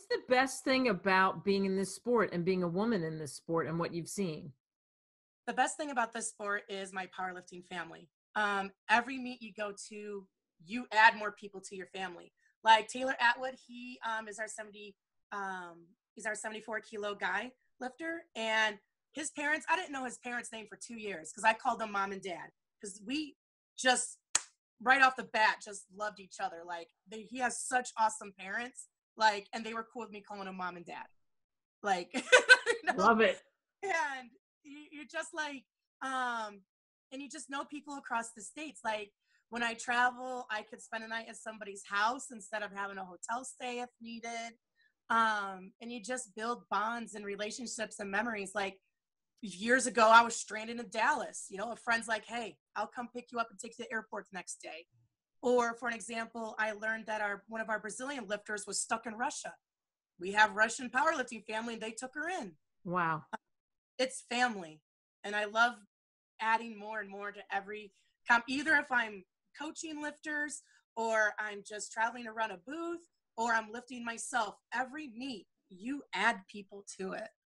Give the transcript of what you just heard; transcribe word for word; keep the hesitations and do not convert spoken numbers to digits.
What's the best thing about being in this sport and being a woman in this sport and what you've seen? The best thing about this sport is my powerlifting family. Um, every meet you go to, you add more people to your family. Like Taylor Atwood, he um, is our seventy, um, he's our seventy-four kilo guy lifter, and his parents. I didn't know his parents' name for two years because I called them mom and dad because we just right off the bat just loved each other. Like they, he has such awesome parents, like, and they were cool with me calling him mom and dad. Like, you know, Love it. and you, you're just like um and you just know people across the states. Like when I travel, I could spend a night at somebody's house instead of having a hotel stay if needed. Um and you just build bonds and relationships and memories. Like years ago, I was stranded in Dallas. You know, a friend's like, hey, I'll come pick you up and take you to the airport the next day. Or for an example, I learned that our one of our Brazilian lifters was stuck in Russia. We have Russian powerlifting family, and they took her in. Wow. It's family. And I love adding more and more to every comp, either if I'm coaching lifters or I'm just traveling to run a booth or I'm lifting myself. Every meet, you add people to it.